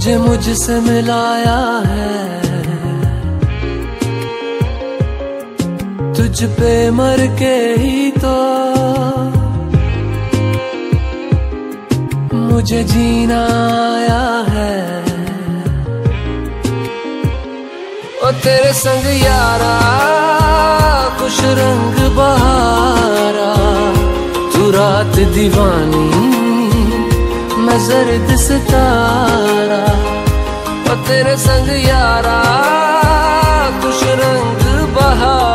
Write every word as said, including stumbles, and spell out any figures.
तुझे मुझसे मिलाया है, तुझ पे मर के ही तो मुझे जीना आया है। ओ तेरे संग यारा खुश रंग बहारा, तू रात दीवानी मैं जर्द सितारा। ओ तेरे संग यारा खुश रंग बहारा,